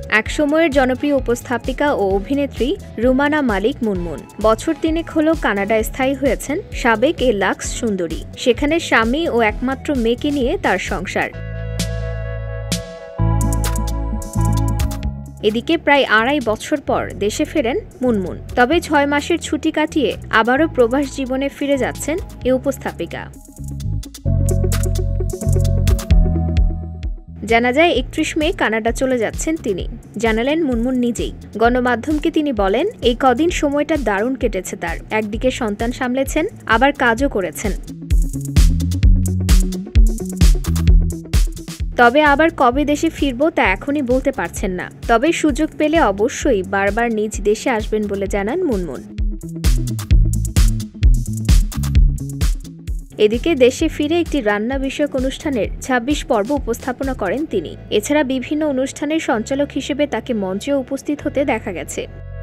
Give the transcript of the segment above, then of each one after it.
একসময়ের জনপ্রিয় উপস্থাপিকা ও অভিনেত্রী রুমানা মালিক মুনমুন বছর 3 হলো কানাডায় স্থায়ী হয়েছেন সাবেক এ লাক্স সুন্দরী। সেখানে স্বামী ও একমাত্র মেয়েকে নিয়ে তার সংসার। এদিকে প্রায় 2.5 বছর পর দেশে ফেরেন মুনমুন। তবে 6 মাসের ছুটি কাটিয়ে আবারও প্রবাস জীবনে ফিরে যাচ্ছেন এ উপস্থাপিকা। জানা যায় 31 মে কানাডা চলে যাচ্ছেন তিনি, জানালেন মুনমুন নিজেই। গণমাধ্যমকে তিনি বলেন, এই কদিন সময়টা দারুণ কেটেছে তার। একদিকে সন্তান সামলেছেন, আবার কাজও করেছেন। তবে আবার কবে দেশে ফিরব তা এখনই বলতে পারছেন না। তবে সুযোগ পেলে অবশ্যই বারবার নিজ দেশে আসবেন বলে জানান মুনমুন। এদিকে দেশে ফিরে একটি রান্না বিষয়ক অনুষ্ঠানের 26 পর্ব উপস্থাপনা করেন তিনি। এছাড়া বিভিন্ন অনুষ্ঠানের সঞ্চালক হিসেবে তাকে মঞ্চে উপস্থিত হতে দেখা গেছে।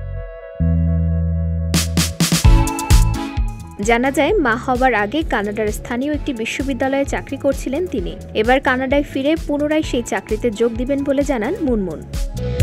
জানা যায়, মা হবার আগে কানাডার স্থানীয় একটি বিশ্ববিদ্যালয়ে চাকরি করছিলেন তিনি। এবার কানাডায় ফিরে পুনরায় সেই চাকরিতে যোগ দিবেন বলে জানান মুনমুন।